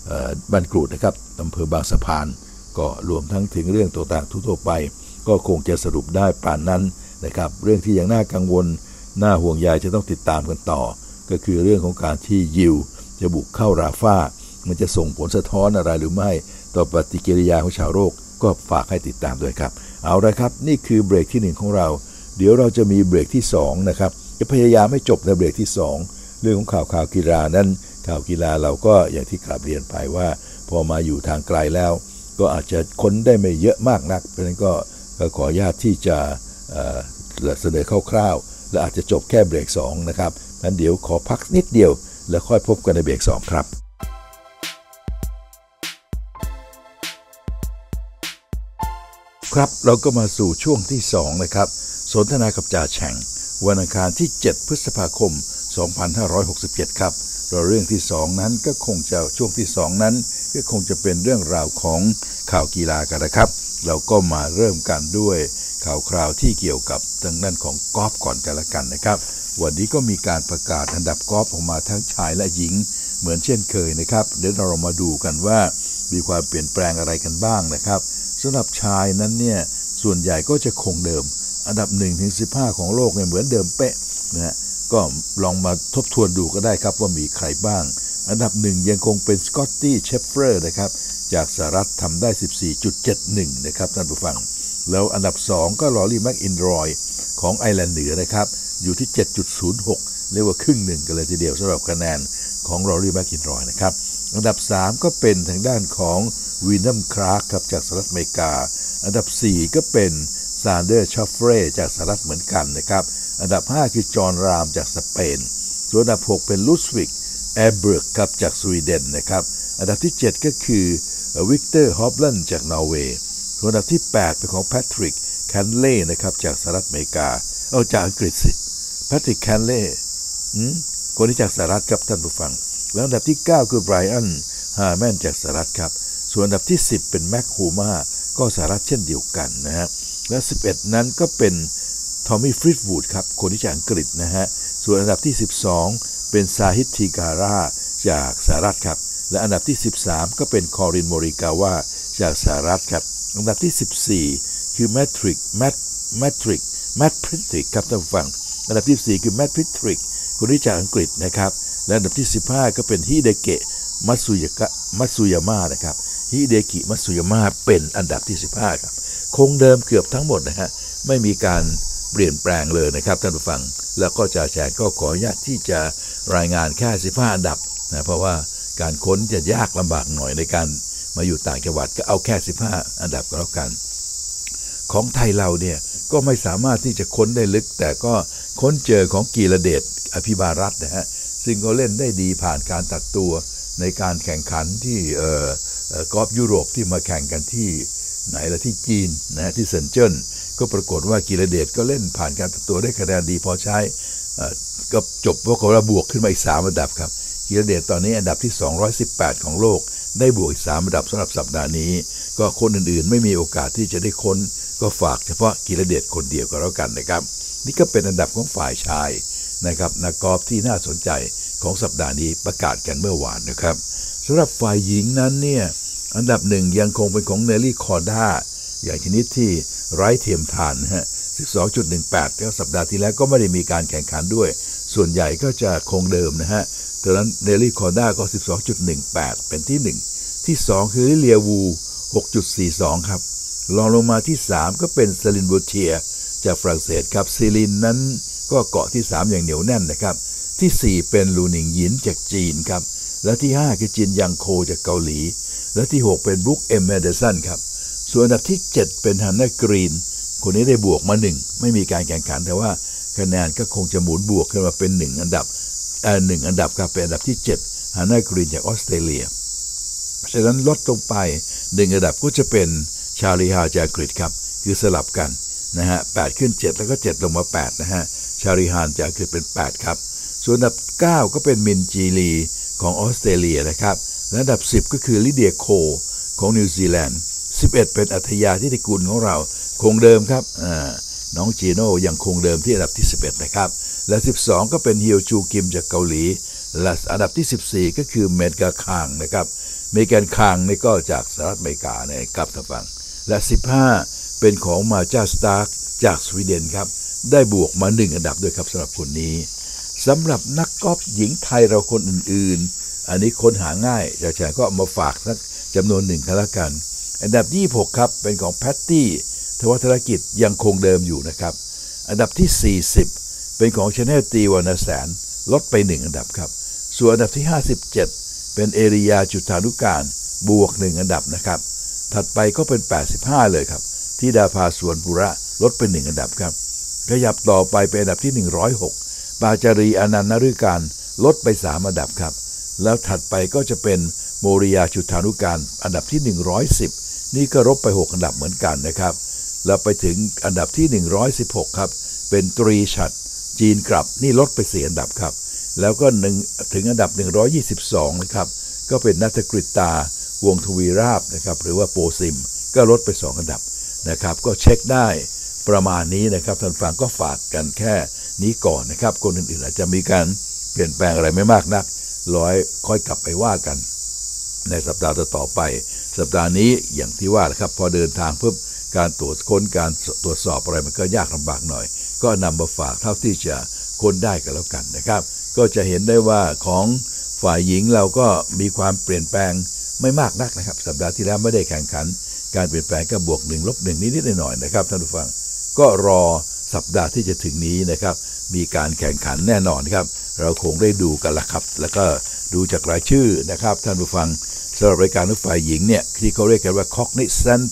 บ้านกรูดนะครับอำเภอบางสะพานก็รวมทั้งถึงเรื่องต่างๆทั่วไปก็คงจะสรุปได้ป่านนั้นนะครับเรื่องที่ยังน่ากังวลน่าห่วงใยจะต้องติดตามกันต่อก็คือเรื่องของการที่ยิวจะบุกเข้าราฟามันจะส่งผลสะท้อนอะไรหรือไม่ต่อปฏิกิริยาของชาวโลกก็ฝากให้ติดตามด้วยครับเอาละครับนี่คือเบรกที่1ของเราเดี๋ยวเราจะมีเบรกที่2นะครับจะพยายามไม่จบในเบรกที่2เรื่องของข่าวกีฬานั้นข่าวกีฬาเราก็อย่างที่กลับเรียนไปว่าพอมาอยู่ทางไกลแล้วก็อาจจะค้นได้ไม่เยอะมากนักเพราะฉะนั้นก็ขออนุญาตที่จะเสนอคร่าวๆและอาจจะจบแค่เบรก2นะครับงั้นเดี๋ยวขอพักนิดเดียวแล้วค่อยพบกันในเบรก2ครับครับเราก็มาสู่ช่วงที่2นะครับสนทนากับจ่าแฉ่งวันอังคารที่7พฤษภาคม2567ครับเรื่องที่2นั้นก็คงจะช่วงที่2นั้นก็คงจะเป็นเรื่องราวของข่าวกีฬากันนะครับเราก็มาเริ่มกันด้วยข่าวคราวที่เกี่ยวกับทางด้านของกอล์ฟก่อนกันละกันนะครับวันนี้ก็มีการประกาศอันดับกอล์ฟออกมาทั้งชายและหญิงเหมือนเช่นเคยนะครับเดี๋ยวเรามาดูกันว่ามีความเปลี่ยนแปลงอะไรกันบ้างนะครับสำหรับชายนั้นเนี่ยส่วนใหญ่ก็จะคงเดิมอันดับ1ถึง15ของโลกเนี่ยเหมือนเดิมเป๊ะนะฮะก็ลองมาทบทวนดูก็ได้ครับว่ามีใครบ้างอันดับ1ยังคงเป็นสกอตตี้เชฟเฟอร์นะครับจากสหรัฐทำได้ 14.71 นะครับท่านผู้ฟังแล้วอันดับ2ก็ลอรี่แม็กอินรอยของไอร์แลนด์เหนือนะครับอยู่ที่ 7.06 เรียกว่าครึ่งหนึ่งกันเลยทีเดียวสำหรับคะแนนของลอรี่แม็กอินรอยนะครับอันดับ3ก็เป็นทางด้านของวินนัมคลาร์กครับจากสหรัฐอเมริกาอันดับ4ก็เป็นซานเดอร์ชอฟเฟรจากสหรัฐเหมือนกันนะครับอันดับ5คือจอห์นรามจากสเปนส่วนอันดับ6เป็นลุสวิกแอร์เบิร์กครับจากสวีเดนนะครับอันดับที่7ก็คือวิกเตอร์ฮอปแลนด์จากนอร์เวย์ส่วนอันดับที่8เป็นของแพทริกแคนเล่นะครับจากสหรัฐอเมริกาเอาจากอังกฤษสิแพทริกแคนเล่คนที่จากสหรัฐครับท่านผู้ฟังแล้วอันดับที่9คือไบรอันฮาร์แมนจากสหรัฐครับส่วนอันดับที่10เป็นแม็กโฮมาก็สหรัฐเช่นเดียวกันนะฮะและ11นั้นก็เป็นทอมมี่ฟริตวูดครับคนที่จากอังกฤษนะฮะส่วนอันดับที่12เป็นซาฮิตทีการาจากสหรัฐครับและอันดับที่13ก็เป็นคอรินโมริกาวาจากสหรัฐครับอันดับที่14คือแมทพริตริกครับท่านผู้ฟังอันดับที่14คือแมทพริตริกคนที่จากอังกฤษนะครับและอันดับที่15ก็เป็นฮิเดเกะมัตสึยาม่านะครับฮิเดกิมัตสึยาม่าเป็นอันดับที่15ครับคงเดิมเกือบทั้งหมดนะฮะไม่มีการเปลี่ยนแปลงเลยนะครับท่านผู้ฟังแล้วก็จ่าแฉกก็ขออนุญาตที่จะรายงานแค่15อันดับนะเพราะว่าการค้นจะยากลำบากหน่อยในการมาอยู่ต่างจังหวัดก็เอาแค่15อันดับก็แล้วกันของไทยเราเนี่ยก็ไม่สามารถที่จะค้นได้ลึกแต่ก็ค้นเจอของกีรเดชอภิบารัตน์นะฮะซึ่งก็เล่นได้ดีผ่านการตัดตัวในการแข่งขันที่กอล์ฟยุโรปที่มาแข่งกันที่ไหนละที่จีนนะฮะที่เซินเจิ้นก็ปรากฏว่ากีรเดชก็เล่นผ่านการตัดตัวได้คะแนนดีพอใช้ก็จบว่าเขาบวกขึ้นมาอีก3อันดับครับกีรเดชตอนนี้อันดับที่218ของโลกได้บวกอีก3อันดับสำหรับสัปดาห์นี้ก็คนอื่นๆไม่มีโอกาสที่จะได้ค้นก็ฝากเฉพาะกีรเดชคนเดียวก็แล้วกันนะครับนี่ก็เป็นอันดับของฝ่ายชายนะครับนักกอล์ฟที่น่าสนใจของสัปดาห์นี้ประกาศกันเมื่อวานนะครับสำหรับฝ่ายหญิงนั้นเนี่ยอันดับ1ยังคงเป็นของเนลลี่คอร์ด้าอย่างชนิดที่ไร้เทียมทานฮะ 12.18 แล้วสัปดาห์ที่แล้วก็ไม่ได้มีการแข่งขันด้วยส่วนใหญ่ก็จะคงเดิมนะฮะตอนนั้นเนลลี่คอร์ด้าก็ 12.18 เป็นที่1ที่2คือลิเลียวู 6.42 ครับรองลงมาที่3ก็เป็นเซลินโบเทียจากฝรั่งเศสครับซีลินนั้นก็เกาะที่3อย่างเหนียวแน่นนะครับที่4เป็นลูหนิงหยินจากจีนครับและที่5คือจินยังโคจากเกาหลีและที่6เป็นบรุ๊คเอ็มแมเดสันครับส่วนอันดับที่7เป็นฮันนากรีนคนนี้ได้บวกมา1ไม่มีการแข่งขันแต่ว่าคะแนนก็คงจะหมุนบวกขึ้นมาเป็น1อันดับ1อันดับครับเป็นอันดับที่7ฮันนากรีนจากออสเตรเลียเพราะฉะนั้นลดลงไป1อันดับก็จะเป็นชาลีฮาจากอังกฤษครับคือสลับกันนะฮะ8ขึ้น7แล้วก็7ลงมา8นะฮะชาลีฮานจากอังกฤษเป็น8ครับส่วนอันดับ9ก็เป็นมินจีลีของออสเตรเลียนะครับและอันดับ10ก็คือลิเดียโคของนิวซีแลนด์11เป็นอัธยาธิติกุลของเราคงเดิมครับน้องจีโน่ยังคงเดิมที่อันดับที่11นะครับและ12ก็เป็นเฮียวจูกิมจากเกาหลีและอันดับที่14ก็คือเมดกาคางนะครับเมแกนคางนี่ก็จากสหรัฐอเมริกานะครับท่านฟังและ15เป็นของมาจาสตาร์กจากสวีเดนครับได้บวกมา1อันดับด้วยครับสำหรับคนนี้สำหรับนักกอล์ฟหญิงไทยเราคนอื่นๆอันนี้ค้นหาง่ายจากฉันก็เอามาฝากสักจำนวนหนึ่งกันละกันอันดับ26ครับเป็นของแพตตี้ทวัฒนกิจยังคงเดิมอยู่นะครับอันดับที่40เป็นของชาแนลตีวรรณแสนลดไป1อันดับครับส่วนอันดับที่57เป็นเอริยาจุฑานุการบวก1อันดับนะครับถัดไปก็เป็น85เลยครับที่ดาภาสวนปุระลดไป1อันดับครับขยับต่อไปเป็นอันดับที่106ปาจารีอนันต์นฤการลดไป3อันดับครับแล้วถัดไปก็จะเป็นโมริยาจุฑานุการอันดับที่110นี่ก็ลดไป6อันดับเหมือนกันนะครับแล้วไปถึงอันดับที่116ครับเป็นตรีฉัตรจีนกลับนี่ลดไป4อันดับครับแล้วก็ถึงอันดับ122นะครับก็เป็นณัฐกฤตาวงศ์ทวีราบนะครับหรือว่าโปซิมก็ลดไป2อันดับนะครับก็เช็คได้ประมาณนี้นะครับท่านฟังก็ฝากกันแค่นี้ก่อนนะครับคนอื่นๆอาจจะมีการเปลี่ยนแปลงอะไรไม่มากนักค่อยกลับไปว่ากันในสัปดาห์ต่อไปสัปดาห์นี้อย่างที่ว่านะครับพอเดินทางเพิ่มการตรวจค้นการตรวจสอบอะไรมันก็ยากลำบากหน่อยก็นำมาฝากเท่าที่จะค้นได้กันแล้วกันนะครับก็จะเห็นได้ว่าของฝ่ายหญิงเราก็มีความเปลี่ยนแปลงไม่มากนักนะครับสัปดาห์ที่แล้วไม่ได้แข่งขันการเปลี่ยนแปลงก็บวก1ลบ1นิดๆหน่อยๆนะครับท่านผู้ฟังก็รอสัปดาห์ที่จะถึงนี้นะครับมีการแข่งขันแน่นอนครับเราคงได้ดูกันละครับแล้วก็ดูจากรายชื่อนะครับท่านผู้ฟังสำหรับรายการฝ่ายหญิงเนี่ยที่เขาเรียกกันว่า Cognizant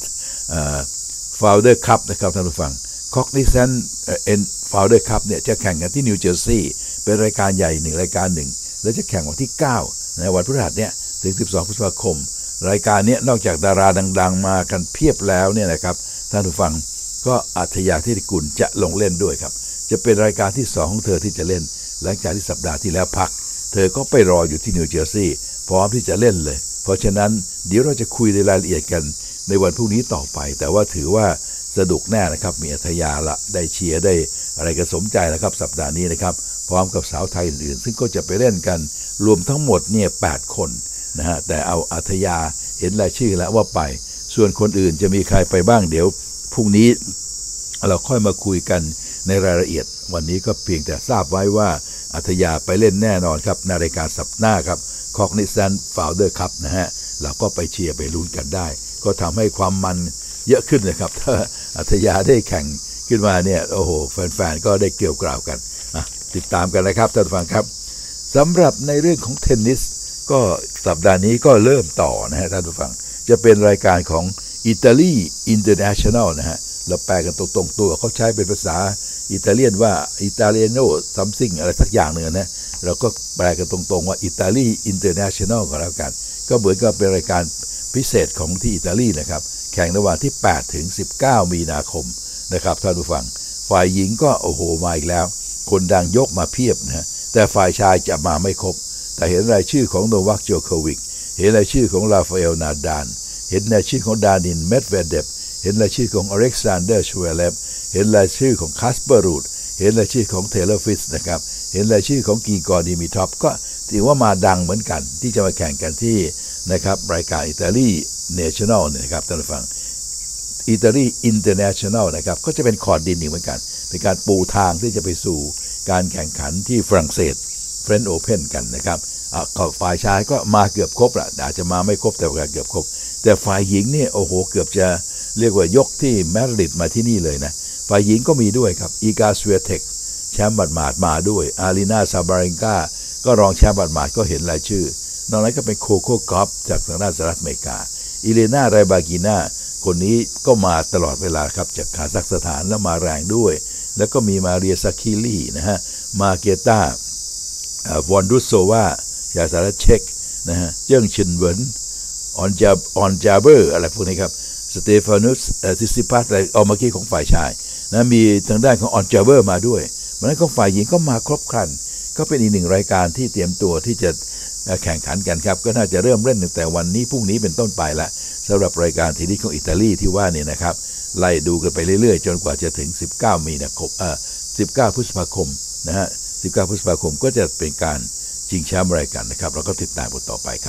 Founder Cup นะครับท่านผู้ฟัง Cognizant Founder Cup เนี่ยจะแข่งกันที่นิวเจอร์ซีย์เป็นรายการใหญ่1รายการ1แล้วจะแข่งวันที่9ในวันพฤหัสเนี่ยถึง12พฤษภาคมรายการนี้นอกจากดาราดังๆมากันเพียบแล้วเนี่ยนะครับท่านผู้ฟังก็อัธยาธิกุลจะลงเล่นด้วยครับจะเป็นรายการที่2ของเธอที่จะเล่นหลังจากที่สัปดาห์ที่แล้วพักเธอก็ไปรออยู่ที่นิวเจอร์ซีย์พร้อมที่จะเล่นเลยเพราะฉะนั้นเดี๋ยวเราจะคุยในรายละเอียดกันในวันพรุ่งนี้ต่อไปแต่ว่าถือว่าสนุกแน่นะครับมีอัธยาละได้เชียร์ได้อะไรกันสมใจแล้วครับสัปดาห์นี้นะครับพร้อมกับสาวไทยอื่นๆซึ่งก็จะไปเล่นกันรวมทั้งหมดเนี่ย8คนนะฮะแต่เอาอัธยาเห็นรายชื่อแล้วว่าไปส่วนคนอื่นจะมีใครไปบ้างเดี๋ยวพรุ่งนี้เราค่อยมาคุยกันในรายละเอียดวันนี้ก็เพียงแต่ทราบไว้ว่าอัธยาไปเล่นแน่นอนครับในรายการสัปดาห์ครับ Cognizant Founder Cup นะฮะเราก็ไปเชียร์ไปลุ้นกันได้ก็ทำให้ความมันเยอะขึ้นนะครับถ้าอัธยาได้แข่งขึ้นมาเนี่ยโอ้โหแฟนๆก็ได้เกลียวกล่าวกันติดตามกันนะครับท่านผู้ฟังครับสำหรับในเรื่องของเทนนิสก็สัปดาห์นี้ก็เริ่มต่อนะฮะท่านผู้ฟังจะเป็นรายการของอิตาลีอินเตอร์เนชั่นแนลนะฮะเราแปลกันตรงๆตัวเขาใช้เป็นภาษาอิตาเลียนว่าอิตาเลียโนซัมซิงอะไรสักอย่างหนึ่งนะเราก็แปลกันตรงๆว่าอิตาลีอินเตอร์เนชั่นแนลก็แล้วกันก็เหมือนกับเป็นรายการพิเศษของที่อิตาลีนะครับแข่งระหว่างที่8ถึง19มีนาคมนะครับท่านผู้ฟังฝ่ายหญิงก็โอ้โหมาอีกแล้วคนดังยกมาเพียบนะแต่ฝ่ายชายจะมาไม่ครบแต่เห็นรายชื่อของโนวัค โจโควิกเห็นรายชื่อของราฟาเอล นาดาลเห็นรายชื่อของดานิน เมดเวเดฟเห็นรายชื่อของอเล็กซานเดอร์ ชเวเลฟเห็นรายชื่อของคาสเปอร์รูดเห็นรายชื่อของเทเลอร์ฟิสนะครับเห็นรายชื่อของกีกอร์ดิมิทอปก็ถือว่ามาดังเหมือนกันที่จะมาแข่งกันที่นะครับรายการอิตาลีเนชั่นแนลนะครับท่านผู้ฟังอิตาลีอินเตอร์เนชั่นแนลนะครับก็จะเป็นคอร์ดดินอีกเหมือนกันเป็นการปูทางที่จะไปสู่การแข่งขันที่ฝรั่งเศสเฟรนช์โอเพ่นกันนะครับฝ่ายชายก็มาเกือบครบละอาจจะมาไม่ครบแต่ว่าเกือบครบแต่ฝ่ายหญิงเนี่ยโอ้โหเกือบจะเรียกว่ายกที่แมดริดมาที่นี่เลยนะฝ่ายหญิงก็มีด้วยครับอีกาสเวียเทคแชมป์บัดหมาดมาด้วยอารีนาซาบาริงกาก็รองแชมป์บัดหมาดก็เห็นรายชื่อนอกนั้นก็เป็นโคโค่กอฟจากทางด้านสหรัฐอเมริกาอิเลนาไรบากิน่าคนนี้ก็มาตลอดเวลาครับจากคาซัคสถานแล้วมาแรงด้วยแล้วก็มีมาเรียซาคิลี่นะฮะมาเกต้าวอนดุโซวาจากสหรัฐเช็กนะฮะเจิ้งชินเหวินออนจาเบอร์อะไรพวกนี้ครับสเตฟานุสซิซิปัสอะไรเอาเมื่อกี้ของฝ่ายชายนะมีทางด้านของออนจาเบอร์มาด้วยเพราะนั้นของฝ่ายหญิงก็มาครบครันก็เป็นอีกหนึ่งรายการที่เตรียมตัวที่จะแข่งขันกันครับก็น่าจะเริ่มเล่นตั้งแต่วันนี้พรุ่งนี้เป็นต้นไปละสำหรับรายการทีนี้ของอิตาลีที่ว่านี่นะครับไล่ดูกันไปเรื่อยๆจนกว่าจะถึง19มีนาคม19พฤษภาคมนะฮะ19พฤษภาคมก็จะเป็นการชิงแชมป์รายการนะครับเราก็ติดตามกันต่อไปครับ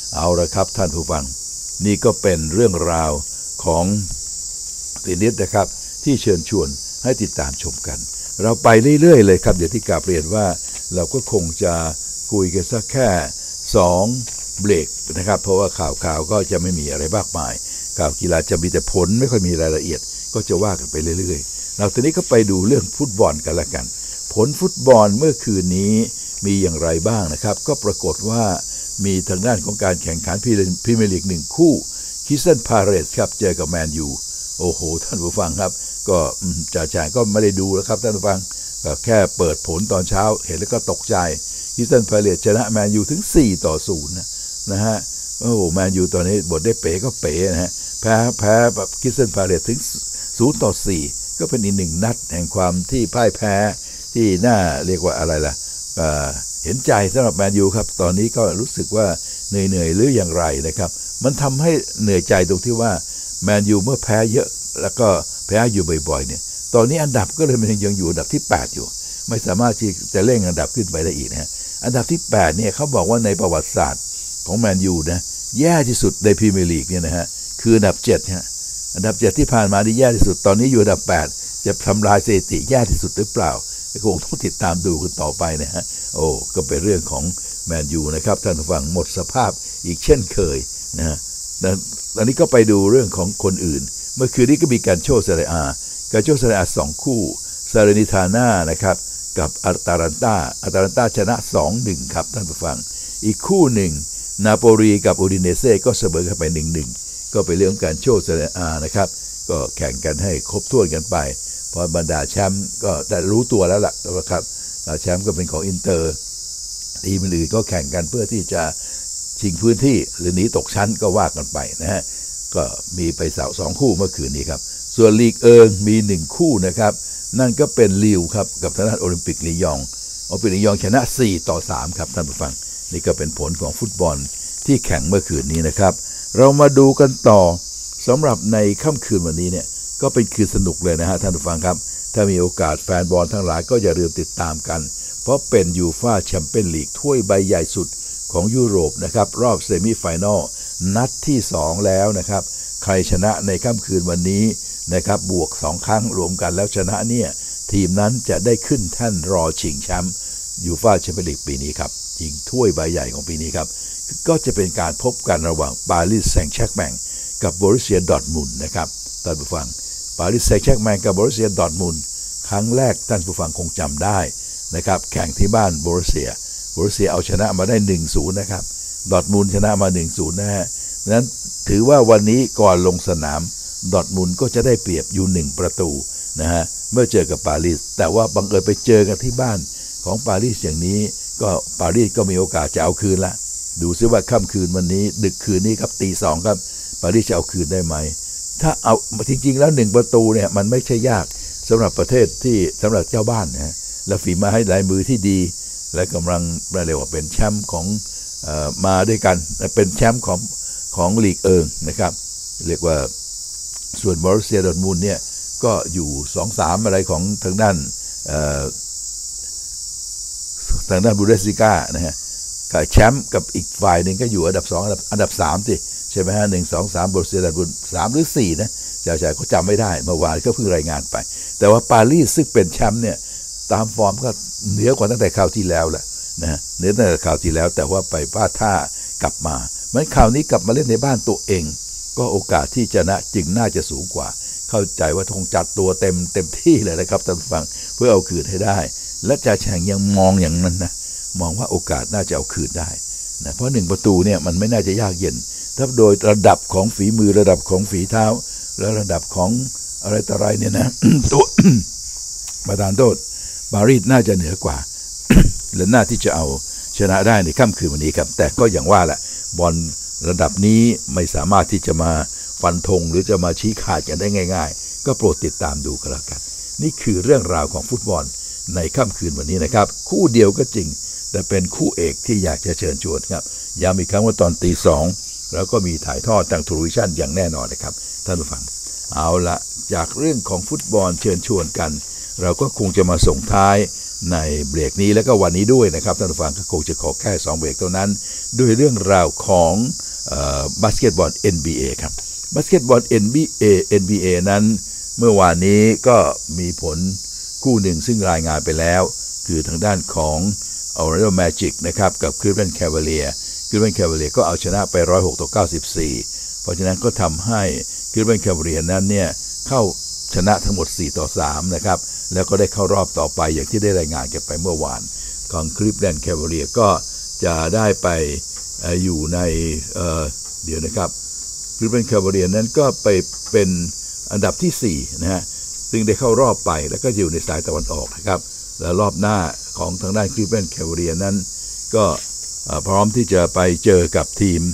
เอาละครับท่านผู้ฟังนี่ก็เป็นเรื่องราวของเทนนิสนะครับที่เชิญชวนให้ติดตามชมกันเราไปเรื่อยๆเลยครับเดี๋ยวที่กราบเรียนว่าเราก็คงจะคุยกันสักแค่2เบรกนะครับเพราะว่าข่าวก็จะไม่มีอะไรมากมายข่าวกีฬาจะมีแต่ผลไม่ค่อยมีรายละเอียดก็จะว่ากันไปเรื่อยๆเราทีนี้ก็ไปดูเรื่องฟุตบอลกันละกันผลฟุตบอลเมื่อคืนนี้มีอย่างไรบ้างนะครับก็ปรากฏว่ามีทางด้านของการแข่งขันพรีเมียร์ลีก1คู่คริสตัลพาเลซครับเจอกับแมนยูโอ้โหท่านผู้ฟังครับก็จ่าก็ไม่ได้ดูแล้วครับท่านผู้ฟังก็แค่เปิดผลตอนเช้าเห็นแล้วก็ตกใจคริสตัลพาเลซชนะแมนยูถึง4-0นะฮะโอ้แมนยูตอนนี้บทได้เป๋ก็เป๋นะฮะแพ้แบบคริสตัลพาเลซถึง0-4ก็เป็นอีก1นัดแห่งความที่พ่ายแพ้ที่น่าเรียกว่าอะไรล่ะเห็นใจสำหรับแมนยูครับตอนนี้ก็รู้สึกว่าเหนื่อยหรืออย่างไรนะครับมันทำให้เหนื่อยใจตรงที่ว่าแมนยูเมื่อแพ้เยอะแล้วก็แพ้อยู่บ่อยๆเนี่ยตอนนี้อันดับก็เลยมันยังอยู่อันดับที่8อยู่ไม่สามารถที่จะเร่งอันดับขึ้นไปได้อีกนะฮะอันดับที่8เนี่ยเขาบอกว่าในประวัติศาสตร์ของแมนยูนะแย่ที่สุดในพรีเมียร์ลีกเนี่ยนะฮะคืออันดับ7ฮะอันดับ7ที่ผ่านมานี่แย่ที่สุดตอนนี้อยู่อันดับ8จะทำลายสถิติแย่ที่สุดหรือเปล่าคงต้องติดตามดูกันต่อไปนะฮะโอ้ก็เป็นเรื่องของแมนยูนะครับท่านผู้ฟังหมดสภาพอีกเช่นเคยนะฮะตอนนี้ก็ไปดูเรื่องของคนอื่นเมื่อคืนนี้ก็มีการโชว์เซเรียการโชว์เซเรีย2คู่ซาเลนิทาน่านะครับกับอัตาลันตาชนะ 2-1 ครับท่านผู้ฟังอีกคู่หนึ่งนาโปลีกับอูดิเนเซ่ก็เสมอกันไป 1-1 ก็เป็นเรื่องการโชว์เซเรียนะครับก็แข่งกันให้ครบถ้วนกันไปเพราะบรรดาแชมป์ก็ได้รู้ตัวแล้วล่ะครับแชมป์ก็เป็นของอินเตอร์ทีมอื่นก็แข่งกันเพื่อที่จะชิงพื้นที่หรือหนีตกชั้นก็ว่ากันไปนะฮะก็มีไป2คู่เมื่อคืนนี้ครับส่วนลีกมี1คู่นะครับนั่นก็เป็นลิวครับกับทางด้านโอลิมปิกลียงชนะ4-3ครับท่านผู้ฟังนี่ก็เป็นผลของฟุตบอลที่แข่งเมื่อคืนนี้นะครับเรามาดูกันต่อสำหรับในค่ำคืนวันนี้เนี่ยก็เป็นคืนสนุกเลยนะฮะท่านผู้ฟังครับถ้ามีโอกาสแฟนบอลทั้งหลายก็อย่าลืมติดตามกันเพราะเป็นยูฟ่าแชมเปี้ยนลีกถ้วยใบใหญ่สุดของยุโรปนะครับรอบเซมิไฟแนลนัดที่2แล้วนะครับใครชนะในค่ำคืนวันนี้นะครับบวก2ครั้งรวมกันแล้วชนะเนี่ยทีมนั้นจะได้ขึ้นแท่นรอชิงแชมป์ยูฟ่าแชมเปี้ยนลีกปีนี้ครับชิงถ้วยใบใหญ่ของปีนี้ครับก็จะเป็นการพบกันระหว่างปารีสแซงต์แชร์กแมงกับบอรุสเซียดอร์ทมุนด์นะครับท่านผู้ฟังปารีสแซงต์แชร์กแมงกับบอรุสเซียดอร์ทมุนด์ครั้งแรกท่านผู้ฟังคงจำได้นะครับแข่งที่บ้านบอรุสเซียเอาชนะมาได้ 1-0 นะครับดอร์ทมุนด์ชนะมา 1-0 นะฮะนั้นถือว่าวันนี้ก่อนลงสนามดอร์ทมุนด์ก็จะได้เปรียบอยู่1ประตูนะฮะเมื่อเจอกับปารีสแต่ว่าบังเอิญไปเจอกันที่บ้านของปารีสอย่างนี้ก็ปารีสก็มีโอกาสจะเอาคืนละดูซิว่าค่ำคืนวันนี้ดึกคืนนี้ครับ 2:00 ครับปารีสจะเอาคืนได้ไหมถ้าเอาจริงๆแล้ว1ประตูเนี่ยมันไม่ใช่ยากสำหรับประเทศที่สำหรับเจ้าบ้านนะและฝีมือให้ลายมือที่ดีและกำลังเรียกว่าเป็นแชมป์ของมาด้วยกันเป็นแชมป์ของลีกนะครับเรียกว่าส่วนบอรุสเซียดอร์ทมุนด์เนี่ยก็อยู่ 2-3 อะไรของทางด้านบูเดสลิก้านะฮะกับแชมป์กับอีกฝ่ายหนึ่งก็อยู่อันดับ2อันดับ3สิใช่ไหมฮะ1 2 3บอรุสเซียดอร์ทมุนด์3หรือ4นะจ่าเขาจำไม่ได้เมื่อวานก็เพิ่งรายงานไปแต่ว่าปารีสซึ่งเป็นแชมป์เนี่ยตามฟอร์มก็เหนือกว่าตั้งแต่คราวที่แล้วแหละนะเหนือตั้งแต่คราวที่แล้วแต่ว่าไปพลาดท่ากลับมาเหมือนคราวนี้กลับมาเล่นในบ้านตัวเองก็โอกาสที่จะชนะจึงน่าจะสูงกว่าเข้าใจว่าคงจัดตัวเต็มที่เลยนะครับท่านผู้ฟังเพื่อเอาคืนให้ได้และจ่าแฉ่งยังมองอย่างนั้นนะมองว่าโอกาสน่าจะเอาคืนได้นะเพราะ1ประตูเนี่ยมันไม่น่าจะยากเย็นถ้าโดยระดับของฝีมือระดับของฝีเท้าและระดับของอะไรต่ออะไรเนี่ยนะ ตัว ประธานโทษปารีสน่าจะเหนือกว่า และน่าที่จะเอาชนะได้ในค่ำคืนวันนี้ครับแต่ก็อย่างว่าแหละบอลระดับนี้ไม่สามารถที่จะมาฟันธงหรือจะมาชี้ขาดกันได้ง่ายๆก็โปรดติดตามดูกันแล้วกันนี่คือเรื่องราวของฟุตบอลในค่ำคืนวันนี้นะครับคู่เดียวก็จริงแต่เป็นคู่เอกที่อยากจะเชิญชวนครับย้ำอีกครั้งว่าตอน 2:00 แล้วก็มีถ่ายทอดทางโทรวิชั่นอย่างแน่นอนนะครับท่านผู้ฟังเอาละจากเรื่องของฟุตบอลเชิญชวนกันเราก็คงจะมาส่งท้ายในเบรกนี้แล้วก็วันนี้ด้วยนะครับท่านผู้ฟังก็คงจะขอแค่2เบรกเท่านั้นด้วยเรื่องราวของบาสเกตบอล NBA ครับบาสเกตบอล NBA นั้นเมื่อวานนี้ก็มีผลคู่หนึ่งซึ่งรายงานไปแล้วคือทางด้านของ Orlando Magic นะครับกับ Cleveland Cavaliersก็เอาชนะไป106-94เพราะฉะนั้นก็ทำให้ Cleveland Cavaliers นั้นเนี่ยเข้าชนะทั้งหมด4-3นะครับแล้วก็ได้เข้ารอบต่อไปอย่างที่ได้รายงานกันไปเมื่อวานของ Cleveland Cavaliers ก็จะได้ไปอยู่ในเดี๋ยวนะครับ Cleveland Cavaliers นั้นก็ไปเป็นอันดับที่4นะฮะซึ่งได้เข้ารอบไปแล้วก็อยู่ในสายตะวันออกนะครับและรอบหน้าของทางด้าน Cleveland Cavaliers นั้นก็พร้อมที่จะไปเจอกับทีม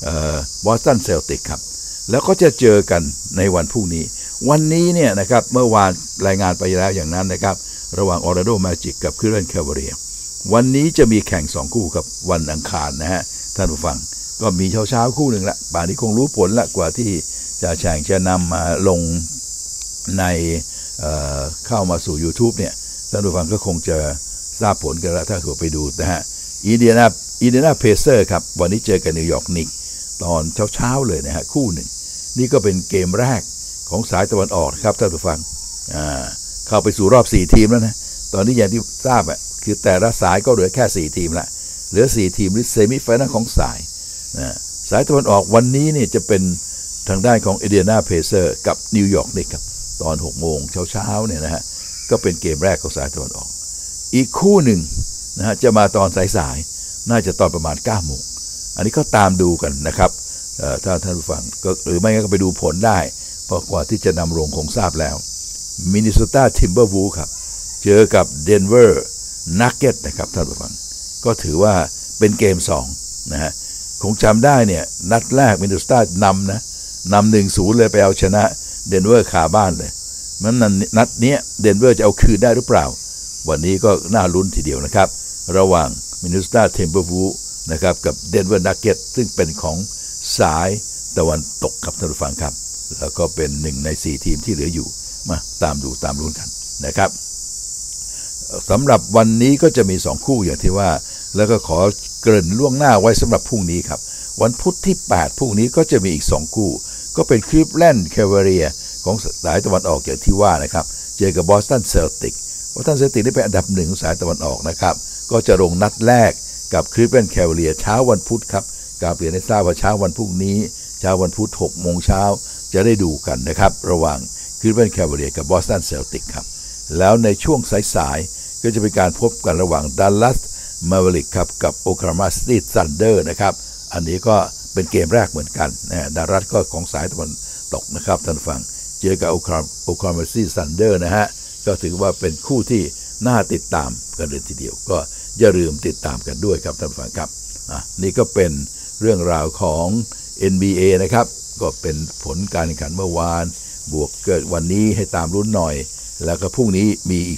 Boston Celtics ครับแล้วก็จะเจอกันในวันพรุ่งนี้วันนี้เนี่ยนะครับเมื่อวานรายงานไปแล้วอย่างนั้นนะครับระหว่าง Orlando Magic กับ Cleveland Cavaliers วันนี้จะมีแข่ง2คู่กับวันอังคารนะฮะท่านผู้ฟังก็มีเช้าคู่หนึ่งละป่านนี้คงรู้ผลละกว่าที่จะแข่งจะนำมาลงในเข้ามาสู่ YouTube เนี่ยท่านผู้ฟังก็คงจะทราบผลกันแล้วถ้าเกิดไปดูนะฮะอินเดียนาเพเซอร์ครับวันนี้เจอกับนิวยอร์กนิกส์ตอนเช้าเลยนะฮะคู่หนึ่งนี่ก็เป็นเกมแรกของสายตะวันออกครับท่านผู้ฟังเข้าไปสู่รอบ4ทีมแล้วนะตอนนี้อย่างที่ทราบอ่ะคือแต่ละสายก็เหลือแค่4ทีมละเหลือ4ทีมหรือเซมิไฟแนลของสายตะวันออกวันนี้เนี่ยจะเป็นทางด้านของอินเดียนาเพเซอร์กับนิวยอร์กนิกส์ครับตอน6 โมงเช้าเนี่ยนะฮะก็เป็นเกมแรกของสายตะวันออกอีกคู่หนึ่งนะฮะจะมาตอนสายน่าจะตอนประมาณ9 โมงอันนี้ก็ตามดูกันนะครับถ้าท่านผู้ฟังก็หรือไม่ก็ไปดูผลได้เพราะกว่าที่จะนำลงคงทราบแล้วมินนิโซตาทิมเบอร์วูลส์ครับเจอกับเดนเวอร์นักเก็ตนะครับท่านผู้ฟังก็ถือว่าเป็นเกม2นะฮะคงจำได้เนี่ยนัดแรกมินนิโซตานำ 1-0 เลยไปเอาชนะเดนเวอร์คาบ้านเลยมันนัดนี้เดนเวอร์จะเอาคืนได้หรือเปล่าวันนี้ก็น่าลุ้นทีเดียวนะครับระหว่างมินนิโซตาทิมเบอร์วูลส์นะครับกับเดนเวอร์นักเก็ตซึ่งเป็นของสายตะวันตกครับท่านผู้ฟังครับแล้วก็เป็น1ใน4ทีมที่เหลืออยู่มาตามลุ้นกันนะครับสำหรับวันนี้ก็จะมี2คู่อย่างที่ว่าแล้วก็ขอเกริ่นล่วงหน้าไว้สำหรับพรุ่งนี้ครับวันพุธที่8พรุ่งนี้ก็จะมีอีก2คู่ก็เป็น Cleveland Cavaliers ของสายตะวันออกอย่างที่ว่านะครับเจอกับ Boston Celtics ได้เป็นอันดับ1ของสายตะวันออกนะครับก็จะลงนัดแรกกับ Cleveland Cavaliers เช้าวันพุธครับการเปลี่ยนให้ทราบว่าเช้าวันพรุ่งนี้เช้าวันพุธ6 โมงเช้าจะได้ดูกันนะครับระหว่าง Cleveland Cavaliers กับ Boston Celtics ครับแล้วในช่วงสายๆก็จะเป็นการพบกันระหว่าง Dallas Mavericks ครับกับ Oklahoma City Thunder นะครับอันนี้ก็เป็นเกมแรกเหมือนกันนะดัลลัสก็ของสายตะวันตกนะครับท่านฟังเจอกับ Oklahoma City Thunder นะฮะก็ถือว่าเป็นคู่ที่น่าติดตามกันเลยทีเดียวก็อย่าลืมติดตามกันด้วยครับท่านฟังครับนี่ก็เป็นเรื่องราวของ NBA นะครับก็เป็นผลการแข่งขันเมื่อวานบวกเกิดวันนี้ให้ตามลุ้นหน่อยแล้วก็พรุ่งนี้มีอีก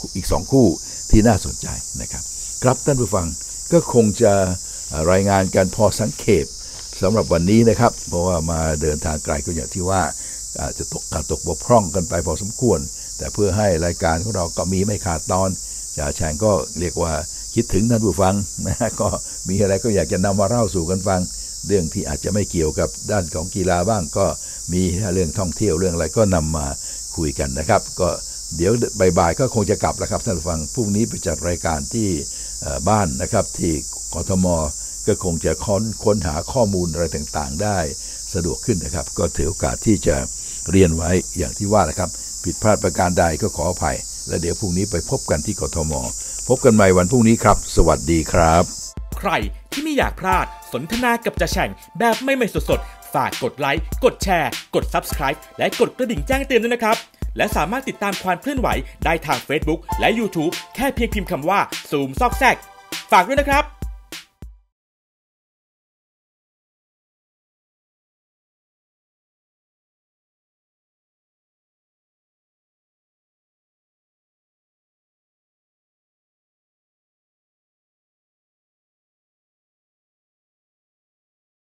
2 คู่ที่น่าสนใจนะครับครับท่านผู้ฟังก็คงจะรายงานกันพอสังเขปสำหรับวันนี้นะครับเพราะว่ามาเดินทางไกลก็อย่างที่ว่าอาจจะตกบกพร่องกันไปพอสมควรแต่เพื่อให้รายการของเราก็มีไม่ขาดตอนจ่าแฉงก็เรียกว่าคิดถึงท่านผู้ฟังนะก็มีอะไรก็อยากจะนำมาเล่าสู่กันฟังเรื่องที่อาจจะไม่เกี่ยวกับด้านของกีฬาบ้างก็มีเรื่องท่องเที่ยวเรื่องอะไรก็นำมาคุยกันนะครับก็เดี๋ยวบ่ายๆก็คงจะกลับแล้วครับท่านผู้ฟังพรุ่งนี้ไปจัดรายการที่บ้านนะครับที่กทมก็คงจะค้นหาข้อมูลอะไรต่างๆได้สะดวกขึ้นนะครับก็ถือโอกาสที่จะเรียนไว้อย่างที่ว่านะครับผิดพลาดประการใดก็ขออภัยและเดี๋ยวพรุ่งนี้ไปพบกันที่กทมพบกันใหม่วันพรุ่งนี้ครับสวัสดีครับใครที่ไม่อยากพลาดสนทนากับจ่าแฉ่งแบบไม่สดๆฝากกดไลค์กดแชร์กด Subscribe และกดกระดิ่งแจ้งเตือนด้วยนะครับและสามารถติดตามความเคลื่อนไหวได้ทาง Facebook และ YouTube แค่เพียงพิมพ์คำว่าซูมซอกแซกฝากด้วยนะครับ